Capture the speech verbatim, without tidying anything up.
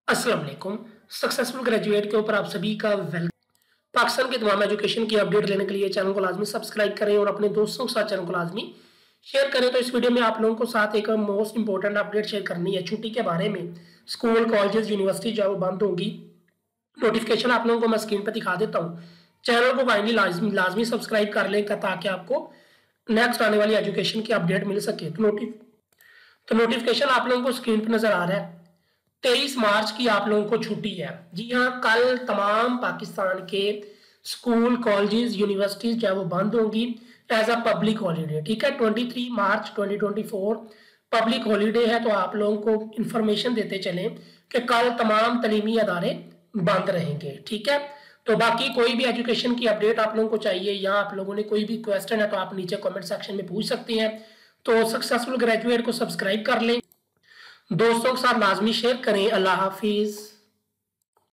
अस्सलाम वालेकुम। Successful graduate के ऊपर आप सभी का वेलकम। पाकिस्तान के तमाम एजुकेशन की अपडेट लेने के लिए चैनल को लाजमी सब्सक्राइब करें और अपने दोस्तों के साथ चैनल को लाजमी शेयर करें। तो इस वीडियो में आप लोगों को साथ एक मोस्ट इंपॉर्टेंट अपडेट शेयर करनी है छुट्टी के बारे में। स्कूल कॉलेजेस यूनिवर्सिटी जो है वो बंद होगी। नोटिफिकेशन आप लोगों को मैं स्क्रीन पर दिखा देता हूँ। चैनल को काइंडली लाजमी लाजमी सब्सक्राइब कर लें ताकि आपको नेक्स्ट आने वाली एजुकेशन की अपडेट मिल सके। तो नोटिफ तो नोटिफिकेशन आप लोगों को स्क्रीन पर नजर आ रहा है। तेईस मार्च की आप लोगों को छुट्टी है। जी हाँ, कल तमाम पाकिस्तान के स्कूल कॉलेजेस यूनिवर्सिटीज जो है वो बंद होंगी एज अ पब्लिक हॉलीडे। ठीक है, तेईस मार्च दो हज़ार चौबीस पब्लिक हॉलीडे है। तो आप लोगों को इंफॉर्मेशन देते चलें कि कल तमाम तलीमी अदारे बंद रहेंगे। ठीक है, तो बाकी कोई भी एजुकेशन की अपडेट आप लोगों को चाहिए या आप लोगों ने कोई भी क्वेश्चन है तो आप नीचे कमेंट सेक्शन में पूछ सकते हैं। तो सक्सेसफुल ग्रेजुएट को सब्सक्राइब कर लें, दोस्तों के साथ लाजमी शेयर करें। अल्लाह हाफिज।